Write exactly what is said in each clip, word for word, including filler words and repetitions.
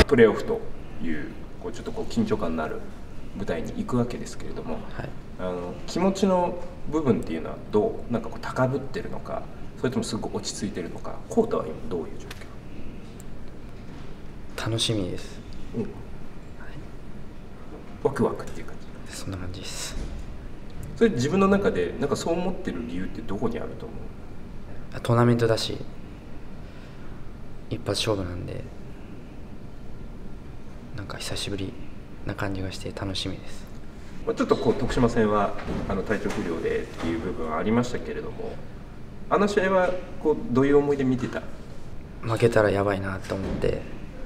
プレーオフというこうちょっとこう緊張感のある舞台に行くわけですけれども、はい、あの気持ちの部分っていうのはどうなんかこう高ぶってるのか、それともすごく落ち着いてるのか、コートは今どういう状況？ 楽しみです、うん、はい、 ワクワクっていう感じ？そんな感じです。 それ自分の中でなんかそう思ってる理由ってどこにあると思う？トーナメントだし一発勝負なんで、なんか久しぶりな感じがして楽しみです。 ちょっとこう徳島戦はあの体調不良でっていう部分はありましたけれども、あの試合はこうどういう思いで見てた？ 負けたらやばいなと思って、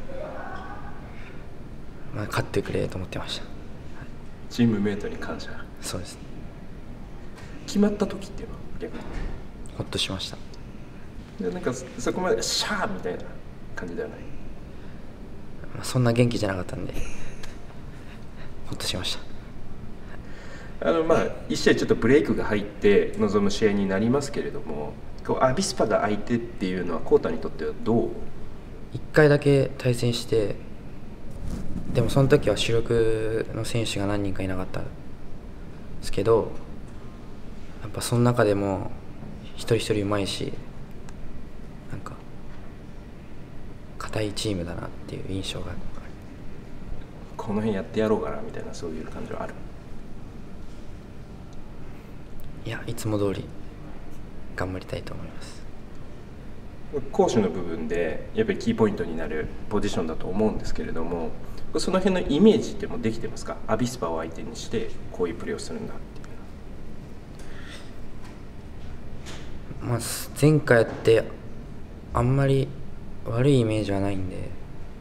まあ、勝ってくれと思ってました。はい、 チームメイトに感謝。 そうです。 決まった時っていうのは逆にほっとしました。 でなんかそこまでシャーみたいな感じではない？ まあ、そんな元気じゃなかったんでほっとしました。 あのまあいち試合ちょっとブレイクが入って臨む試合になりますけれども、こうアビスパが相手っていうのはコータにとってはどう？ いっかいだけ対戦して、でもその時は主力の選手が何人かいなかったんですけど、やっぱその中でも一人一人うまいし、なんか堅いチームだなっていう印象がある。 この辺やってやろうかなみたいなそういう感じはある？ いや、いつも通り頑張りたいと思います。 攻守の部分でやっぱりキーポイントになるポジションだと思うんですけれども、その辺のイメージってもできてますか？アビスパを相手にしてこういうプレーをするんだっていう。 まあ、前回やってあんまり悪いイメージはないんで、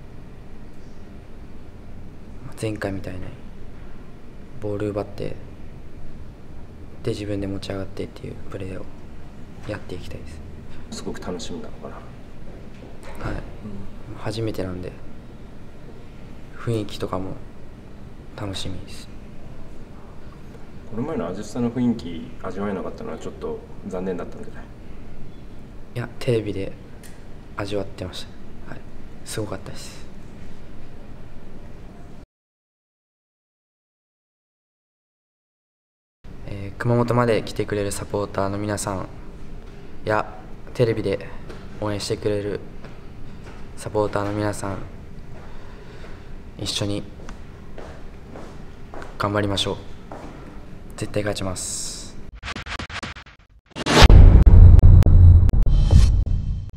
前回みたいにボール奪ってで自分で持ち上がってっていうプレーをやっていきたいです。 すごく楽しみなのかな？ はい、うん、初めてなんで雰囲気とかも楽しみです。 この前のアジスタの雰囲気味わえなかったのはちょっと残念だったんじゃない？ いや、テレビで味わってました。はい、すごかったです。えー、熊本まで来てくれるサポーターの皆さんやテレビで応援してくれるサポーターの皆さん、一緒に頑張りましょう。絶対勝ちます。